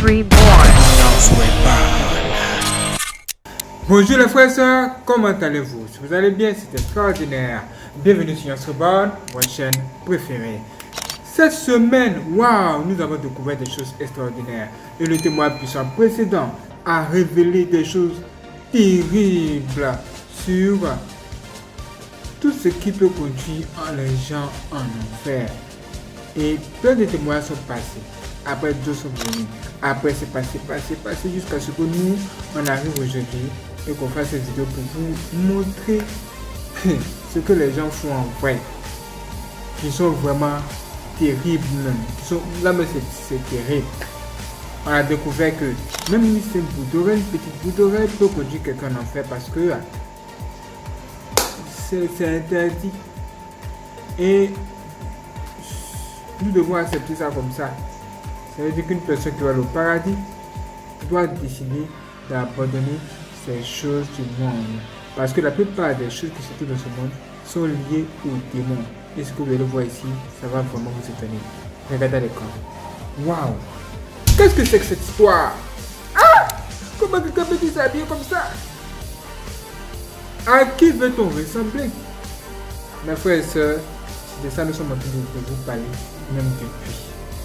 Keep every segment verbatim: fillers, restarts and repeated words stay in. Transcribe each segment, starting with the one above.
Reborn. Bonjour les frères et sœurs, comment allez-vous? Si vous allez bien, c'est extraordinaire. Bienvenue sur notre Reborn, votre chaîne préférée. Cette semaine, waouh, nous avons découvert des choses extraordinaires. Et le témoin puissant précédent a révélé des choses terribles sur tout ce qui peut conduire les gens en enfer. Et plein de témoins sont passés. Après, d'autres sont venus. Après, c'est passé, passé, passé, jusqu'à ce que nous, on arrive aujourd'hui et qu'on fasse cette vidéo pour vous montrer ce que les gens font en vrai. Qui sont vraiment terribles même. Qui sont, là, mais c'est terrible. On a découvert que même une simple bout d'oreille, une petite bout d'oreille peut conduire quelqu'un en enfer parce que c'est interdit. Et nous devons accepter ça comme ça. Ça veut dire qu'une personne qui va au paradis doit décider d'abandonner ces choses du monde. Parce que la plupart des choses qui se trouvent dans ce monde sont liées aux démons. Et ce que vous allez voir ici, ça va vraiment vous étonner. Regardez l'écran. Waouh! Qu'est-ce que c'est que cette histoire? Ah! Comment quelqu'un peut s'habiller comme ça? À qui veut-on ressembler? Mes frères et sœurs, c'est de ça que nous sommes en train de vous parler, même depuis.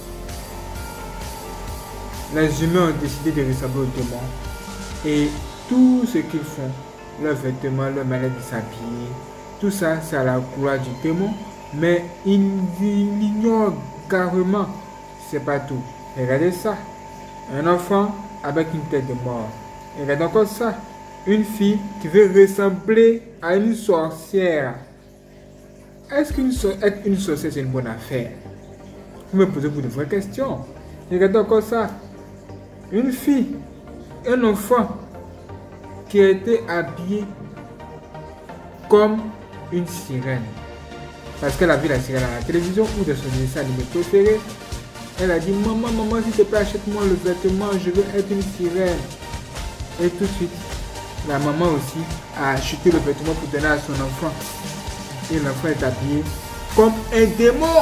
Les humains ont décidé de ressembler aux démons. Et tout ce qu'ils font, leurs vêtements, leur manière de s'habiller, tout ça, c'est à la gloire du démon. Mais ils l'ignorent carrément. C'est pas tout. Regardez ça. Un enfant avec une tête de mort. Regardez encore ça. Une fille qui veut ressembler à une sorcière. Est-ce qu'une so être une sorcière, c'est une bonne affaire? Vous me posez vous de vraies questions. Regardez encore ça. Une fille, un enfant qui a été habillé comme une sirène. Parce qu'elle a vu la sirène à la télévision ou dans son dessin animé préféré. Elle a dit, maman, maman, s'il te plaît, achète-moi le vêtement, je veux être une sirène. Et tout de suite, la maman aussi a acheté le vêtement pour donner à son enfant. Et l'enfant est habillé comme un démon.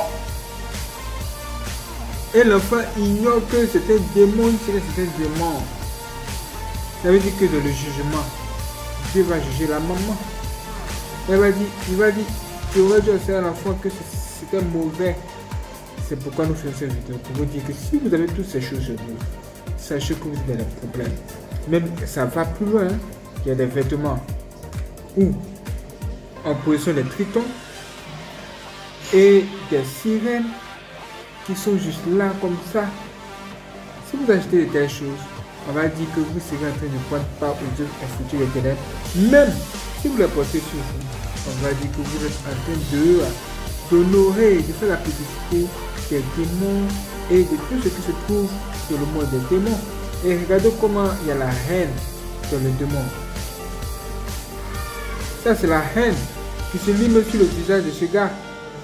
Et l'enfant ignore que c'est un démon, c'est un démon. Ça veut dire que dans le jugement, Dieu va juger la maman. Elle va dire, il va dire, tu aurais dû enseigner à l'enfant que c'était mauvais. C'est pourquoi nous faisons cette vidéo, pour vous dire que si vous avez toutes ces choses sur vous, sachez que vous êtes dans des problèmes. Même ça va plus loin, hein. Il y a des vêtements où en position des tritons et des sirènes qui sont juste là comme ça. Si vous achetez de telles choses, on va dire que vous serez en train de prendre part aux Dieu et foutu les ténèbres. Même si vous les portez sur vous, on va dire que vous êtes en train de d'honorer, de faire la publicité des démons et de tout ce qui se trouve dans le monde des démons. Et regardez comment il y a la haine dans les démons. Ça, c'est la haine qui se lit sur le visage de ce gars.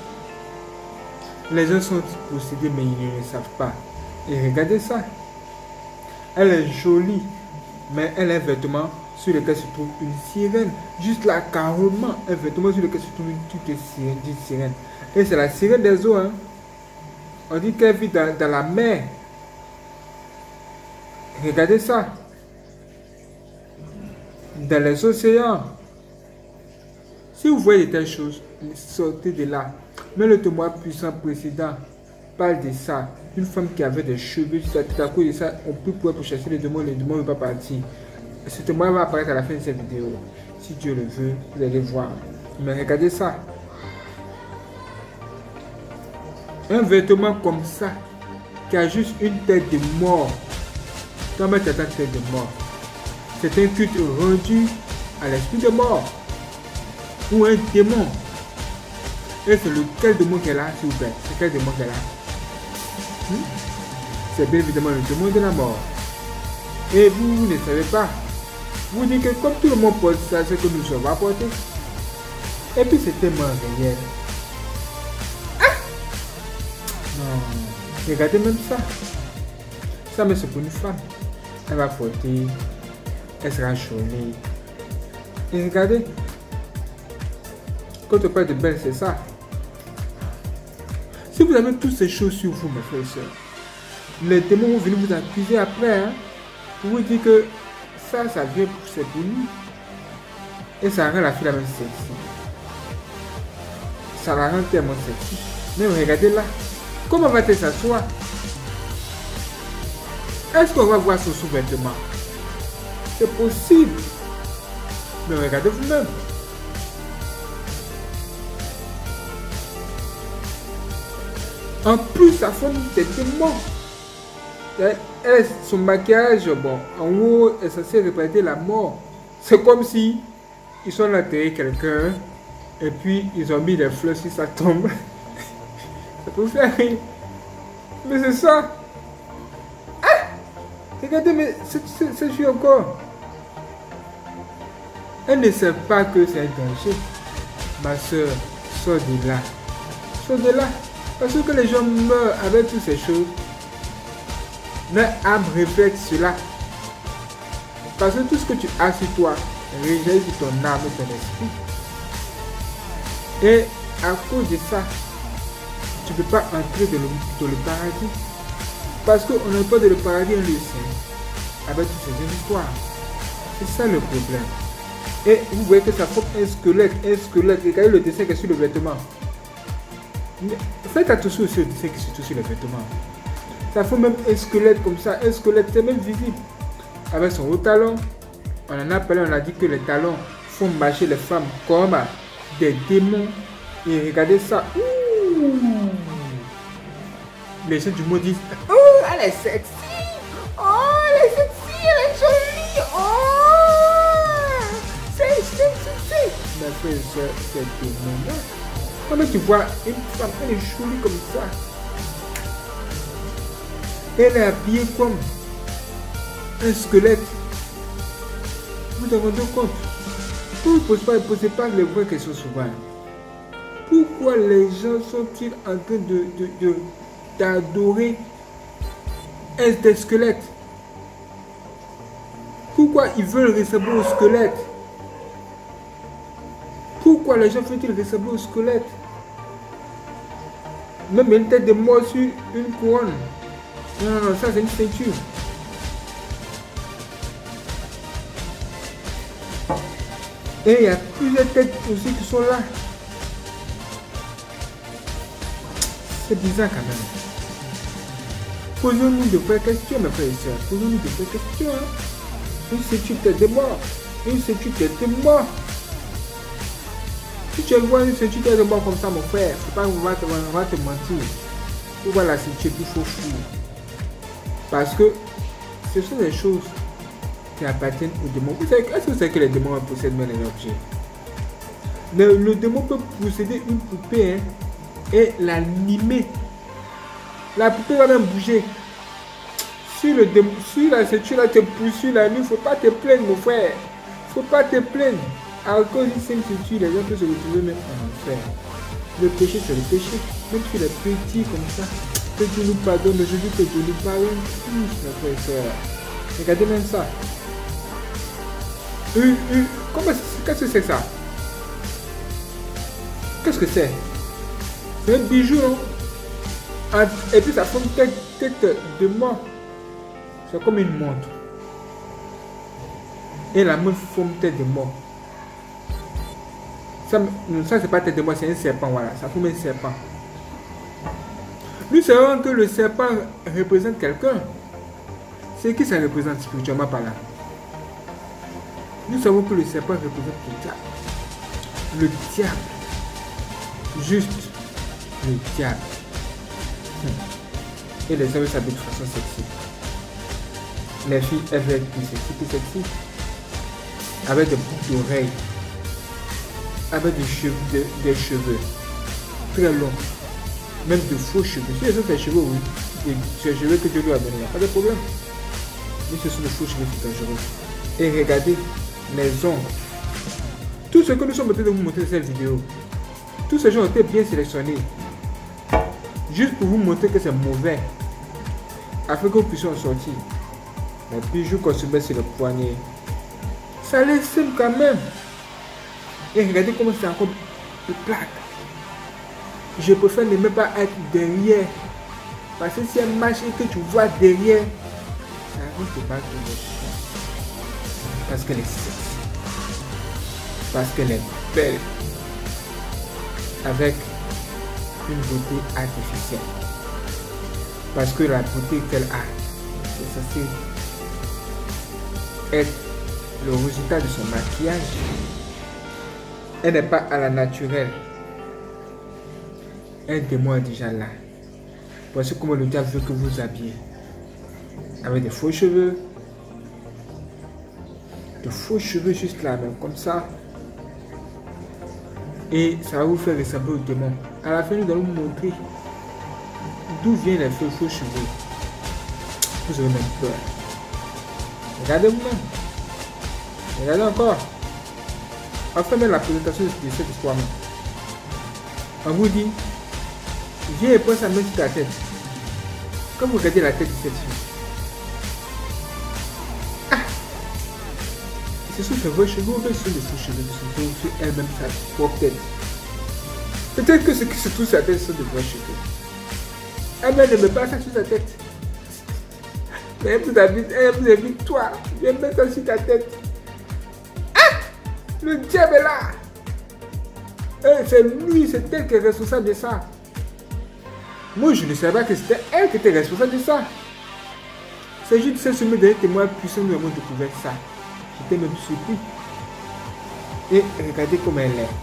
Les gens sont possédés, mais ils ne le savent pas. Et regardez ça. Elle est jolie, mais elle a un vêtement sur lequel se trouve une sirène. Juste là, carrément, un vêtement sur lequel se trouve une toute sirène, une sirène. Et c'est la sirène des eaux. Hein. On dit qu'elle vit dans, dans la mer. Regardez ça. Dans les océans. Si vous voyez de telles choses, sortez de là. Mais le témoin puissant précédent parle de ça. Une femme qui avait des cheveux sur la tête, à cause de ça, on peut pouvoir pour chasser les démons, les démons ne vont pas partir. Ce témoin va apparaître à la fin de cette vidéo. Si Dieu le veut, vous allez voir. Mais regardez ça. Un vêtement comme ça, qui a juste une tête de mort. Toi, mettre ta tête de mort. C'est un culte rendu à l'esprit de mort. Ou un démon. Et c'est lequel démon qu'elle a, s'il vous plaît? C'est quel démon qu'elle a? hmm? C'est bien évidemment le démon de la mort. Et vous, vous ne savez pas. Vous dites que comme tout le monde porte ça, c'est que nous sommes apportés. Et puis c'est tellement réel. Ah! Non. Regardez même ça. Ça, mais c'est pour une femme. Elle va porter. Elle sera jolie. Et regardez. Quand on parle de belle, c'est ça. Si vous avez toutes ces choses sur vous, mes frères et sœurs, les démons vont venir vous accuser après, hein, pour vous dire que ça, ça vient, c'est pour lui. Et ça rend la fille la même sexy. Ça la rend tellement sexy. Mais regardez là. Comment va-t-elle s'asseoir? Est-ce qu'on va voir son sous-vêtement? C'est possible. Mais regardez vous-même. En plus, sa femme est tellement. Elle, son maquillage, bon, en haut, est censé représenter la mort. C'est comme si ils sont enterrés quelqu'un et puis ils ont mis des fleurs sur sa tombe. Ça peut faire rire. Mais c'est ça. Ah! Regardez, mais c'est fille encore. Elle ne sait pas que c'est un danger. Ma soeur, sors de là. Sors de là. Parce que les gens meurent avec toutes ces choses. Leur âme reflète cela. Parce que tout ce que tu as sur toi rejette sur ton âme et ton esprit. Et à cause de ça, tu ne peux pas entrer dans le, dans le paradis. Parce qu'on n'a pas de le paradis en lieu saint. Avec toutes ces histoires. C'est ça le problème. Et vous voyez que ça forme un squelette, un squelette. Regardez le dessin qui est sur le vêtement. Faites attention aussi au dessin qui est sur le vêtement. Ça forme même un squelette comme ça. Un squelette, c'est même visible. Avec son haut talon. On en a parlé, on a dit que les talons font marcher les femmes comme des démons. Et regardez ça. Ouh. Les gens du monde disent: oh, elle est sexy. Oh, elle est sexy, elle est jolie. Oh, c'est sexy. Mais frère, c'est démon. Comment tu vois une femme, elle est jolie comme ça. Elle est habillée comme un squelette. Vous vous rendez compte? Vous ne posez pas, posez pas les vraies questions souvent. Pourquoi les gens sont-ils en train de, de, de, d'adorer un squelette? Pourquoi ils veulent ressembler au squelette? Pourquoi les gens veulent-ils ressembler au squelette? Même une tête de mort sur une couronne. Non, non, non, ça c'est une ceinture. Et il y a plusieurs têtes aussi qui sont là. C'est bizarre quand même. Posons-nous de vraies questions, mes frères et sœurs. Posons-nous de vraies questions. Hein? Une ceinture tête de mort. Une ceinture tête de mort. Si tu vois une ceinture tête de mort comme ça, mon frère, c'est pas qu'on va te, on va te mentir. Tu vois la ceinture tout faux fou. Parce que ce sont des choses qui appartiennent aux démons. Est-ce que vous savez que les démons possèdent même les objets? Le, le démon peut posséder une poupée, hein, et l'animer. La poupée va même bouger. Si, le démon, si la ceinture là te poursuit la nuit, il ne faut pas te plaindre, mon frère. Il ne faut pas te plaindre. À cause d'une ceinture, les gens peuvent se retrouver même en enfer. Le péché, c'est le péché. Même si les petits comme ça, que Dieu nous pardonne, aujourd'hui que Dieu nous pardonne tous, mes frères et sœurs. Regardez même ça. Euh, euh, comment qu'est-ce que c'est ça? Qu'est-ce que c'est? C'est un bijou, non? Et puis ça forme tête, tête de mort. C'est comme une montre. Et la main forme tête de mort. Ça, ça c'est pas tête de mort, c'est un serpent, voilà. Ça forme un serpent. Nous savons que le serpent représente quelqu'un. C'est qui ça représente spirituellement par là? Nous savons que le serpent représente le diable. Le diable. Juste le diable. Et les hommes s'habillent de façon sexy. Les filles, elles veulent être plus sexy, plus sexy. Avec des boucles d'oreilles. Avec des cheveux, des, des cheveux très longs. Même de faux cheveux. Si les autres c'est cheveux, oui. C'est les cheveux que Dieu lui a donné, il n'y a pas de problème. Mais ce sont des faux cheveux qui sont dangereux. Et regardez les ongles. Tout ce que nous sommes en train de vous montrer dans cette vidéo, tous ces gens ont été bien sélectionnés. Juste pour vous montrer que c'est mauvais. Afin que vous puissiez en sortir. Les bijoux qu'on se met sur le poignet. Ça les sème quand même. Et regardez comment c'est encore de plaque. Je préfère ne même pas être derrière Parce que si elle marche et que tu vois derrière, ça risque pas de le faire. Parce qu'elle est sexy. Parce qu'elle est belle. Avec une beauté artificielle. Parce que la beauté qu'elle a, c'est censé être le résultat de son maquillage. Elle n'est pas à la naturelle. Un démon est déjà là. Voici comment le diable veut que vous vous habillez. Avec des faux cheveux. De faux cheveux juste là, même comme ça. Et ça va vous faire ressembler au démon. À la fin, nous allons vous montrer d'où viennent les faux, faux cheveux. Vous aurez même peur. Regardez vous-même. Regardez encore. On fait même la présentation de cette histoire. On vous dit, viens et prends sa main sur ta tête. Quand vous regardez la tête de cette fille. Ah! Ce sont ses vrais cheveux ou ce sont des faux cheveux qui sont sur elle-même sa propre tête. Peut-être que ce qui se trouve sur sa tête sont des vrais cheveux. Elle-même ne met pas ça sur sa tête. Mais elle vous invite, elle vous invite toi. Viens mettre ça sur ta tête. Ah! Le diable est là. C'est lui, c'est elle qui est responsable de ça. Moi, je ne savais pas que c'était elle qui était responsable de ça. C'est juste ce semaine de témoins puissants nous avons découvert ça. J'étais même surpris. Et regardez comment elle est.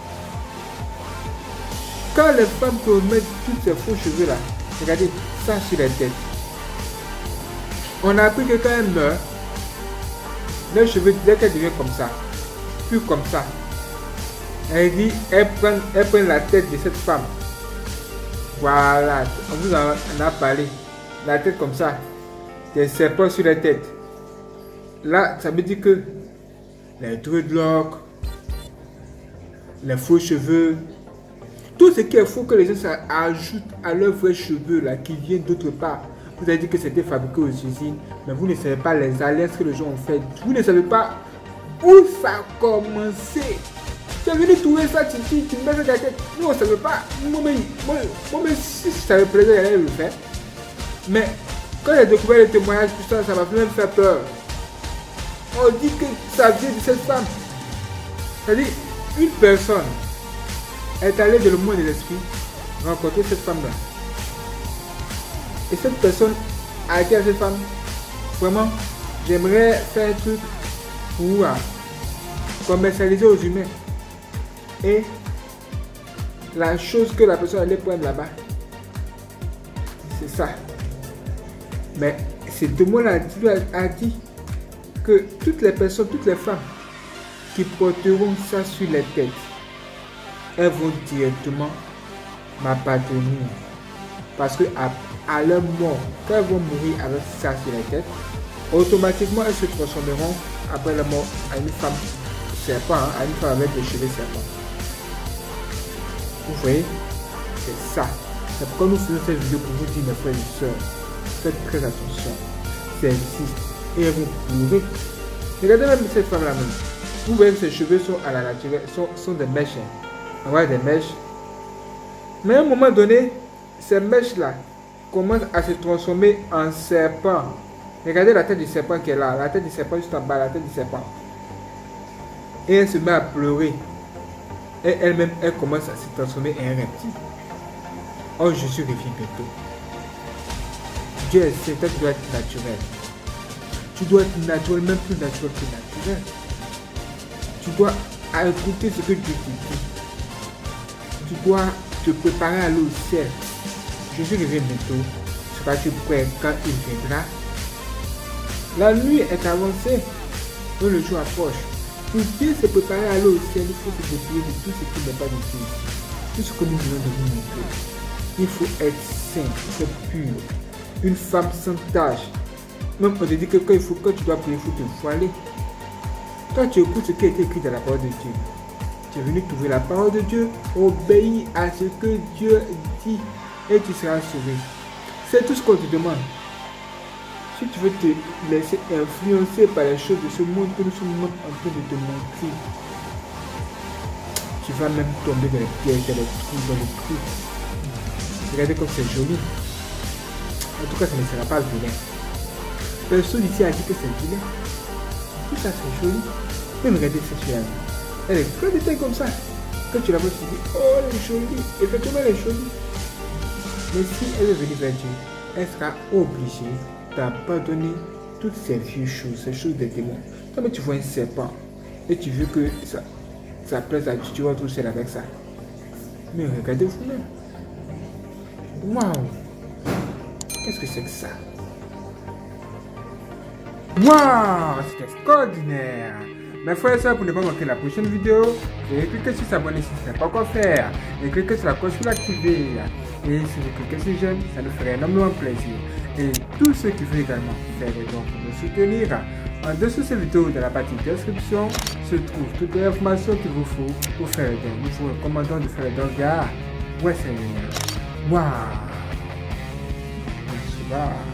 Quand les femmes peuvent mettre tous ces faux cheveux là, regardez ça sur la tête. On a appris que quand elle meurt, les cheveux, dès qu'elle devient comme ça, plus comme ça, elle dit, elle prend, elle prend la tête de cette femme. Voilà, on vous en a parlé. La tête comme ça, des serpents sur la tête. Là, ça veut dire que les dreadlocks, les faux cheveux, tout ce qu'il faut que les gens ajoutent à leurs vrais cheveux là, qui viennent d'autre part. Vous avez dit que c'était fabriqué aux usines, mais vous ne savez pas les alliances que les gens ont fait. Vous ne savez pas où ça a commencé. Tu es venu trouver ça, tu dis, tu mets ça dans la tête. Nous, on ne savait pas. Moi, mais, moi, moi, mais si ça me plaisait, j'allais le faire. Mais quand j'ai découvert les témoignages, tout ça, ça m'a même fait peur. On dit que ça vient de cette femme. C'est-à-dire, une personne est allée dans le monde des esprits rencontrer cette femme-là. Et cette personne a dit à cette femme, vraiment, j'aimerais faire un truc pour uh, commercialiser aux humains. Et la chose que la personne allait prendre là-bas, c'est ça. Mais ces deux mots-là a dit que toutes les personnes, toutes les femmes qui porteront ça sur les têtes, elles vont directement m'appartenir. Parce que à, à leur mort, quand elles vont mourir avec ça sur la tête, automatiquement elles se transformeront après la mort à une femme serpent, hein, à une femme avec des cheveux serpents. Vous voyez, c'est ça. C'est pourquoi nous faisons cette vidéo pour vous dire, mes frères et sœurs, faites très attention. Ça existe et elles vont pleurer. Regardez même cette femme-là même. Vous voyez que ses cheveux sont à la naturelle, sont, sont des mèches. Hein. On voit des mèches. Mais à un moment donné, ces mèches-là commencent à se transformer en serpent. Regardez la tête du serpent qui est là. La tête du serpent juste en bas, la tête du serpent. Et elle se met à pleurer. Et elle-même, elle commence à se transformer en un reptile. Oh, Jésus revient bientôt. Dieu est saint, toi tu dois être naturel. Tu dois être naturel, même plus naturel que naturel. Tu dois écouter ce que Dieu te dit. Tu dois te préparer à aller au ciel. Jésus revient bientôt. Seras-tu prêt quand il viendra? La nuit est avancée et le jour approche. Pour bien se préparer à aller au ciel, il faut se défier de tout ce qui n'est pas de Dieu. Tout ce que nous voulons de vous montrer. Il faut être saint, il faut être pur. Une femme sans tâche. Même on te dit que quand, il faut, quand tu dois prier, il faut te voiler. Toi, tu écoutes ce qui a été écrit dans la parole de Dieu. Tu es venu trouver la parole de Dieu, obéis à ce que Dieu dit et tu seras sauvé. C'est tout ce qu'on te demande. Si tu veux te laisser influencer par les choses de ce monde que nous sommes en train de te montrer, tu vas même tomber dans les pièges, dans les trous, dans les trous. Regardez comme c'est joli. En tout cas, ça ne sera pas vilain. Personne ici a dit que c'est vilain. Tout ça, c'est joli. Même regardez cette fille. Elle est très détaillée comme ça. Quand tu la vois, tu dis, oh, elle est jolie. Effectivement, elle est jolie. Mais si elle veut venir vers Dieu, elle sera obligée d'abandonner toutes ces vieux choses, ces choses des démons. Quand tu vois un serpent et tu veux que ça, ça plaise à Dieu, tu vas tout seul avec ça. Mais regardez vous-même. Waouh! Qu'est-ce que c'est que ça? Waouh! C'est extraordinaire! Mes frères et sœurs, pour ne pas manquer la prochaine vidéo, veuillez cliquer sur s'abonner si ce n'est pas encore fait. Et cliquez sur la cloche pour l'activer. Et si vous cliquez sur j'aime, ça nous ferait énormément plaisir. Et tous ceux qui veulent également faire des dons pour nous soutenir, en dessous de cette vidéo, dans la partie description, se trouve toutes les informations qu'il vous faut pour faire les dons. Nous vous recommandons de faire les dons via Western Union. Waouh! Merci.